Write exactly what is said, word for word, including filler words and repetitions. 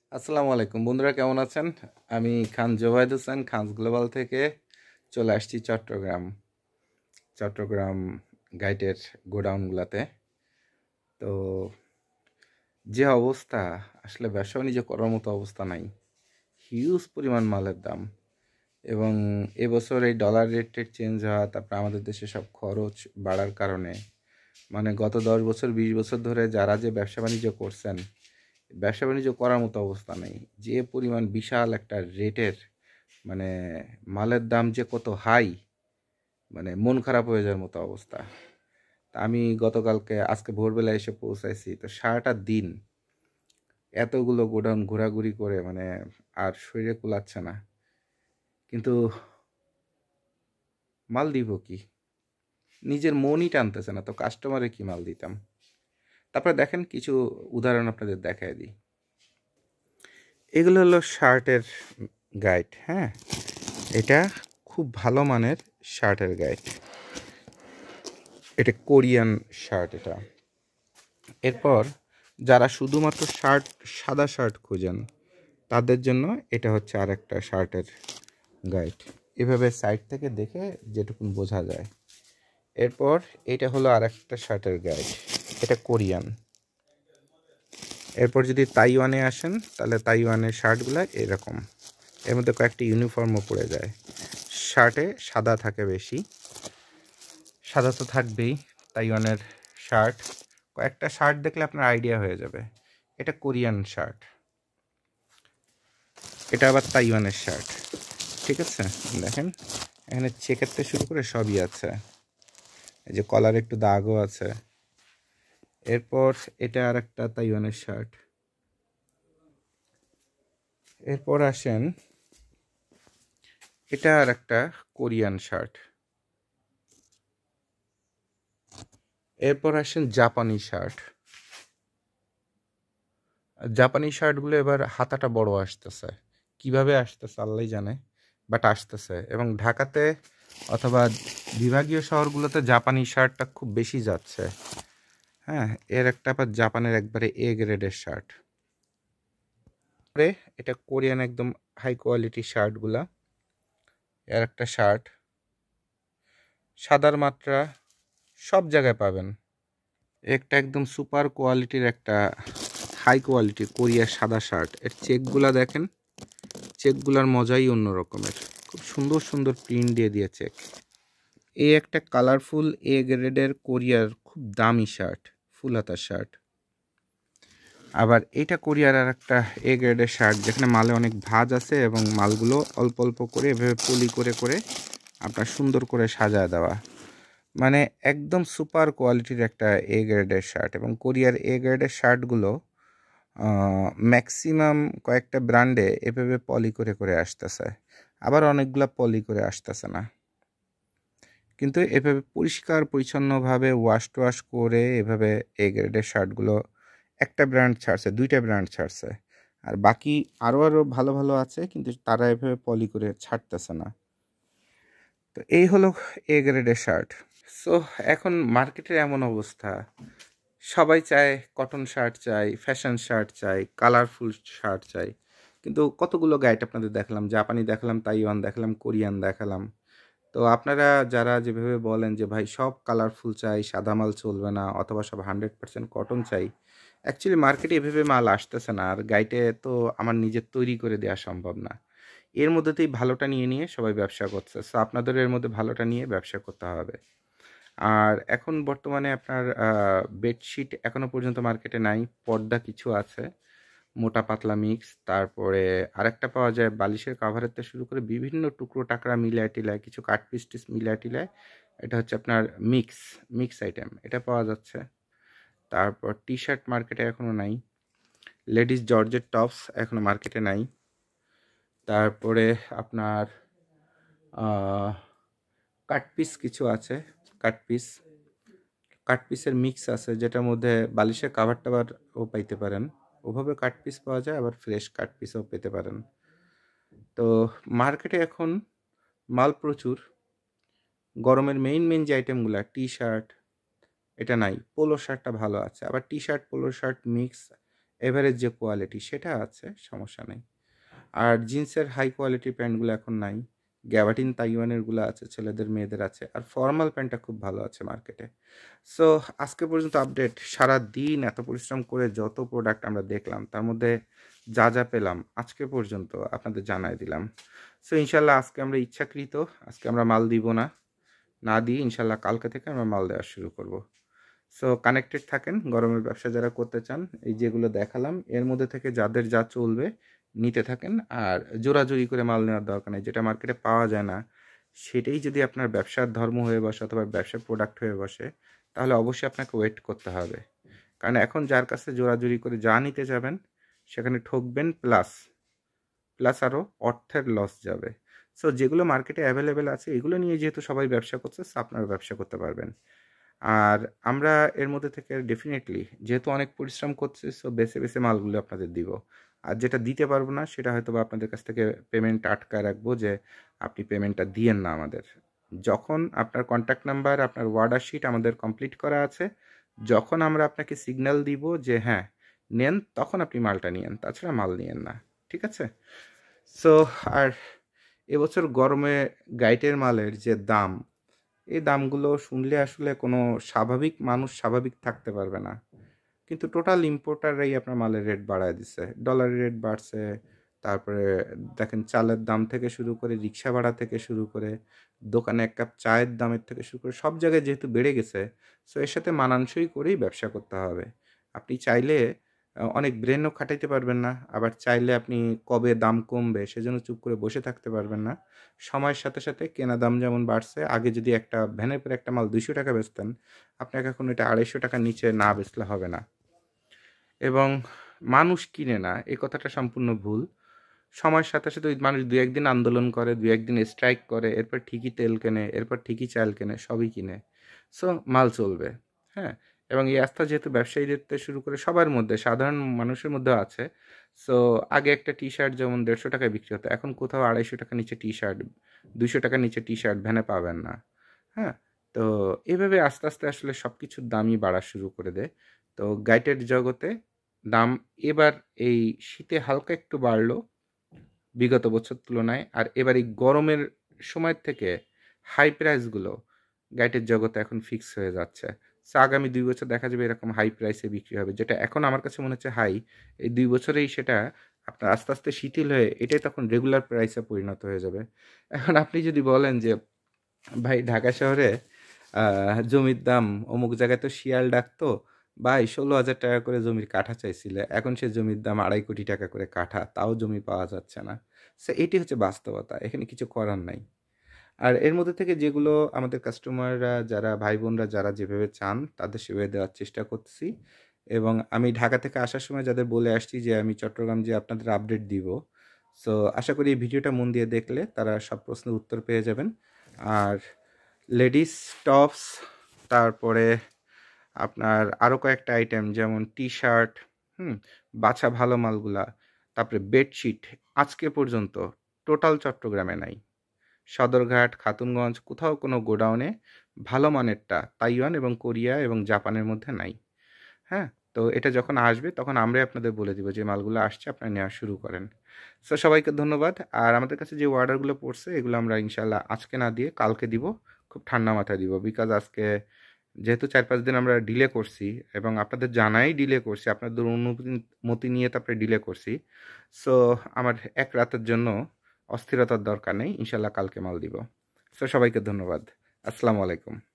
আসসালামু আলাইকুম বন্ধুরা, কেমন আছেন? আমি খান জোবাইদ হোসেন খানজ গ্লোবাল থেকে চলে আসছি চট্টগ্রাম চট্টগ্রাম গাইডের গোডাউনগুলোতে। তো যে অবস্থা, আসলে ব্যবসা বাণিজ্য করার মতো অবস্থা নাই। হিউজ পরিমাণ মালের দাম, এবং এবছর এই ডলার রেটের চেঞ্জ হওয়া, তারপর আমাদের দেশে সব খরচ বাড়ার কারণে মানে গত দশ বছর বিশ বছর ধরে যারা যে ব্যবসা বাণিজ্য করছেন, ব্যবসা বাণিজ্য করার মতো অবস্থা নেই। যে পরিমাণ বিশাল একটা রেটের মানে মালের দাম যে কত হাই, মানে মন খারাপ হয়ে যাওয়ার মতো অবস্থা। তা আমি গতকালকে আজকে ভোরবেলা এসে পৌঁছাইছি, তো সারাটা দিন এতগুলো গোডাউন ঘোরাঘুরি করে মানে আর শরীরে কুলাচ্ছে না। কিন্তু মাল দিব কি, নিজের মনই টানতেছে না, তো কাস্টমারে কি মাল দিতাম। তারপরে দেখেন কিছু উদাহরণ আপনাদের দেখায় দিই। এগুলো হলো শার্টের গাইড। হ্যাঁ, এটা খুব ভালো মানের শার্টের গাইড। এটা কোরিয়ান শার্ট এটা। এরপর যারা শুধুমাত্র শার্ট, সাদা শার্ট খুঁজেন, তাদের জন্য এটা হচ্ছে আর একটা শার্টের গাইড। এভাবে সাইড থেকে দেখে যেটুকুন বোঝা যায়। এরপর এটা হলো আর একটা শার্টের গাইড, এটা কোরিয়ান। এরপর যদি তাইওয়ানে আসেন, তাহলে তাইওয়ানের শার্টগুলো এরকম, এর মধ্যে কয়েকটি ইউনিফর্মও পড়ে যায়। শার্টে সাদা থাকে বেশি, সাদা তো থাকবেই। তাইওয়ানের শার্ট, কয়েকটা শার্ট দেখলে আপনার আইডিয়া হয়ে যাবে এটা কোরিয়ান শার্ট, এটা আবার তাইওয়ানের শার্ট। ঠিক আছে, দেখেন এখানে চেকের থেকে শুরু করে সবই আছে, এই যে কলার একটু দাগও আছে। এরপর এটা আর একটা তাইওয়ানের শার্ট। এরপর আসেন, এটা আর একটা কোরিয়ান শার্ট। এরপর আসেন জাপানি শার্ট। জাপানি শার্টগুলো এবার হাতাটা বড় আসতেছে, কিভাবে আসতেছে আল্লাহই জানে, বাট আসতেছে। এবং ঢাকাতে অথবা বিভাগীয় শহরগুলোতে জাপানি শার্টটা খুব বেশি যাচ্ছে। হ্যাঁ, এর একটা আবার জাপানের একবারে এ গ্রেডের শার্ট। এটা কোরিয়ান একদম হাই কোয়ালিটি শার্টগুলা। এর একটা শার্ট, সাদার মাত্রা সব জায়গায় পাবেন। একটা একদম সুপার কোয়ালিটির একটা হাই কোয়ালিটির কোরিয়ার সাদা শার্ট। এর চেকগুলা দেখেন, চেকগুলার মজাই অন্য রকমের, খুব সুন্দর সুন্দর প্রিন্ট দিয়ে দিয়ে চেক। এই একটা কালারফুল এ গ্রেডের কোরিয়ার খুব দামি শার্ট, ফুল হাতার শার্ট। আবার এটা কোরিয়ার আর একটা এ গ্রেডের শার্ট, যেখানে মালে অনেক ভাঁজ আছে এবং মালগুলো অল্প অল্প করে এভাবে পলি করে করে আপনার সুন্দর করে সাজায় দেওয়া, মানে একদম সুপার কোয়ালিটির একটা এ গ্রেডের শার্ট। এবং কোরিয়ার এ গ্রেডের শার্টগুলো ম্যাক্সিমাম কয়েকটা ব্র্যান্ডে এভাবে পলি করে করে আসতেছে, আবার অনেকগুলো পলি করে আসতেছে না। কিন্তু এভাবে পরিষ্কার পরিচ্ছন্নভাবে ওয়াশ টোয়াশ করে এভাবে এ গ্রেডের শার্টগুলো একটা ব্র্যান্ড ছাড়ছে, দুইটা ব্র্যান্ড ছাড়ছে, আর বাকি আরও আরও ভালো ভালো আছে, কিন্তু তারা এভাবে পলি করে ছাড়তেছে না। তো এই হলো এ গ্রেডের শার্ট। সো এখন মার্কেটের এমন অবস্থা, সবাই চায় কটন শার্ট চাই, ফ্যাশন শার্ট চাই, কালারফুল শার্ট চাই। কিন্তু কতগুলো গাইড আপনাদের দেখালাম, জাপানি দেখালাম, তাইওয়ান দেখালাম, কোরিয়ান দেখালাম। তো আপনারা যারা যেভাবে বলেন যে ভাই সব কালারফুল চাই, সাদা মাল চলবে না, অথবা সব হান্ড্রেড পার্সেন্ট কটন চাই, অ্যাকচুয়ালি মার্কেটে এভাবে মাল আসতেছে না, আর গাইডে তো আমার নিজের তৈরি করে দেওয়া সম্ভব না। এর মধ্যেতেই ভালোটা নিয়ে নিয়ে সবাই ব্যবসা করছে। সো আপনাদের এর মধ্যে ভালোটা নিয়ে ব্যবসা করতে হবে। আর এখন বর্তমানে আপনার বেডশিট এখনও পর্যন্ত মার্কেটে নাই, পর্দা কিছু আছে মোটা পাতলা মিক্স, তারপরে আরেকটা পাওয়া যায় বালিশের কাভারের থেকে শুরু করে বিভিন্ন টুকরো টাকরা মিলায় টিলায়, কিছু কাট পিস টিস মিলায় টিলায়, এটা হচ্ছে আপনার মিক্স মিক্স আইটেম, এটা পাওয়া যাচ্ছে। তারপর টি শার্ট মার্কেটে এখনও নাই, লেডিস জর্জের টপস এখনও মার্কেটে নাই। তারপরে আপনার কাট পিস কিছু আছে, কাট পিস কাট পিসের মিক্স আছে, যেটার মধ্যে বালিশের কাভার টাভারও পাইতে পারেন, ওভাবে কাট পিস পাওয়া যায়, আবার ফ্রেশ কাট পিসও পেতে পারেন। তো মার্কেটে এখন মাল প্রচুর। গরমের মেইন মেইন যে আইটেমগুলো, টি শার্ট এটা নাই, পোলো শার্টটা ভালো আছে, আবার T shirt polo shirt mix average যে কোয়ালিটি সেটা আছে, সমস্যা নেই। আর জিন্সের হাই কোয়ালিটির প্যান্টগুলো এখন নাই। গ্যাবার্ডিন তাইওয়ানেরগুলো আছে, ছেলেদের মেয়েদের আছে। আর ফর্মাল প্যান্টটা খুব ভালো আছে মার্কেটে। সো আজকে পর্যন্ত আপডেট। সারা দিন এত পরিশ্রম করে যত প্রোডাক্ট আমরা দেখলাম, তার মধ্যে যা যা পেলাম আজকে পর্যন্ত আপনাদের জানাই দিলাম। সো ইনশাল্লাহ আজকে আমরা ইচ্ছাকৃত আজকে আমরা মাল দিব না, না দিয়ে ইনশাল্লাহ কালকে থেকে আমরা মাল দেওয়া শুরু করব। সো কানেক্টেড থাকেন। গরমের ব্যবসা যারা করতে চান, এই যেগুলো দেখালাম এর মধ্যে থেকে যাদের যা চলবে নিতে থাকেন। আর জোরাজুরি করে মাল নেওয়ার দরকার নেই। যেটা মার্কেটে পাওয়া যায় না সেটাই যদি আপনার ব্যবসার ধর্ম হয়ে বসে অথবা ব্যবসার প্রোডাক্ট হয়ে বসে, তাহলে অবশ্যই আপনাকে ওয়েট করতে হবে। কারণ এখন যার কাছে জোরাজুরি করে যা নিতে যাবেন সেখানে ঠকবেন, প্লাস প্লাস আরও অর্থের লস যাবে। সো যেগুলো মার্কেটে অ্যাভেলেবেল আছে এগুলো নিয়ে যেহেতু সবাই ব্যবসা করছে, আপনারা ব্যবসা করতে পারবেন। আর আমরা এর মধ্যে থেকে ডেফিনেটলি যেহেতু অনেক পরিশ্রম করছি, সো বেছে বেছে মালগুলো আপনাদের দিব। আর যেটা দিতে পারবো না সেটা হয়তো বা আপনাদের কাছ থেকে পেমেন্ট আটকায় রাখবো, যে আপনি পেমেন্টটা দিয়েন না আমাদের। যখন আপনার কন্ট্যাক্ট নাম্বার, আপনার অর্ডার শিট আমাদের কমপ্লিট করা আছে, যখন আমরা আপনাকে সিগন্যাল দিব যে হ্যাঁ নেন, তখন আপনি মালটা নিয়েন, তাছাড়া মাল নিয়েন না। ঠিক আছে? সো আর এবছর গরমে গাইটের মালের যে দাম, এই দামগুলো শুনলে আসলে কোনো স্বাভাবিক মানুষ স্বাভাবিক থাকতে পারবে না। কিন্তু টোটাল ইম্পোর্টাররাই আপনার মালের রেট বাড়ায় দিচ্ছে। ডলারের রেট বাড়ছে, তারপরে দেখেন চালের দাম থেকে শুরু করে, রিক্সা ভাড়া থেকে শুরু করে, দোকানে এক কাপ চায়ের দামের থেকে শুরু করে সব জায়গায় যেহেতু বেড়ে গেছে, সো এর সাথে মানানসই করেই ব্যবসা করতে হবে। আপনি চাইলে অনেক ব্রেনও খাটাইতে পারবেন না, আবার চাইলে আপনি কবে দাম কমবে সেজন্য চুপ করে বসে থাকতে পারবেন না। সময়ের সাথে সাথে কেনা দাম যেমন বাড়ছে, আগে যদি একটা ভ্যানের পরে একটা মাল দুইশো টাকা বেচতেন, আপনাকে এখন এটা আড়াইশো টাকার নিচে না বেচলে হবে না। এবং মানুষ কিনে না, এই কথাটা সম্পূর্ণ ভুল। সময়ের সাথে সাথে ওই মানুষ দু একদিন আন্দোলন করে, দু একদিন স্ট্রাইক করে, এরপর ঠিকই তেল কেনে, এরপর ঠিকই চাল কেনে, সবই কিনে। সো মাল চলবে। হ্যাঁ, এবং এই আস্থা যেহেতু ব্যবসায়ীদের থেকে শুরু করে সবার মধ্যে, সাধারণ মানুষের মধ্যেও আছে। সো আগে একটা টি শার্ট যেমন দেড়শো টাকায় বিক্রি হতো, এখন কোথাও আড়াইশো টাকার নিচে টি শার্ট, দুইশো টাকার নিচে টি শার্ট ভ্যানে পাবেন না। হ্যাঁ, তো এভাবে আস্তে আস্তে আসলে সব কিছুর দামই বাড়া শুরু করে দেয়। তো গাইটের জগতে দাম এবার এই শীতে হালকা একটু বাড়লো বিগত বছর তুলনায়। আর এবার এই গরমের সময় থেকে হাই প্রাইসগুলো গাইটের জগতে এখন ফিক্স হয়ে যাচ্ছে। সো আগামী দুই বছর দেখা যাবে এরকম হাই প্রাইসে বিক্রি হবে, যেটা এখন আমার কাছে মনে হচ্ছে হাই, এই দুই বছরেই সেটা আপনার আস্তে আস্তে শিথিল হয়ে এটাই তখন রেগুলার প্রাইসে পরিণত হয়ে যাবে। এখন আপনি যদি বলেন যে ভাই ঢাকা শহরে জমির দাম অমুক জায়গায় তো শিয়াল ডাকতো, ভাই ষোলো হাজার টাকা করে জমির কাঠা চাইছিলে, এখন সে জমির দাম আড়াই কোটি টাকা করে কাঠা, তাও জমি পাওয়া যাচ্ছে না। সো এটি হচ্ছে বাস্তবতা, এখানে কিছু করার নাই। আর এর মধ্যে থেকে যেগুলো আমাদের কাস্টমাররা, যারা ভাই বোনরা যারা যেভাবে চান তাদের সেভাবে দেওয়ার চেষ্টা করছি। এবং আমি ঢাকা থেকে আসার সময় যাদের বলে আসছি যে আমি চট্টগ্রাম যে আপনাদের আপডেট দিব, সো আশা করি এই ভিডিওটা মন দিয়ে দেখলে তারা সব প্রশ্নের উত্তর পেয়ে যাবেন। আর লেডিস টপস, তারপরে আপনার আরও কয়েকটা আইটেম যেমন টি শার্ট, হুম, বাছা ভালো মালগুলা, তারপরে বেডশিট আজকে পর্যন্ত টোটাল চট্টগ্রামে নাই। সদরঘাট, খাতুনগঞ্জ কোথাও কোনো গোডাউনে ভালো মানেরটা তাইওয়ান এবং কোরিয়া এবং জাপানের মধ্যে নাই। হ্যাঁ, তো এটা যখন আসবে তখন আমরাই আপনাদের বলে দিব যে মালগুলো আসছে, আপনারা নেওয়া শুরু করেন। সো সবাইকে ধন্যবাদ। আর আমাদের কাছে যে অর্ডারগুলো পড়ছে এগুলো আমরা ইনশাল্লাহ আজকে না দিয়ে কালকে দিব, খুব ঠান্ডা মাথায় দিব। বিকজ আজকে যেহেতু চার পাঁচ দিন আমরা ডিলে করছি এবং আপনাদের জানাই ডিলে করছি, আপনাদের অনুমতি নিয়ে তারপরে ডিলে করছি। সো আমার এক রাতের জন্য অস্থিরতার দরকার নেই, ইনশাল্লাহ কালকে মাল দিব। সো সবাইকে ধন্যবাদ। আসসালামু আলাইকুম।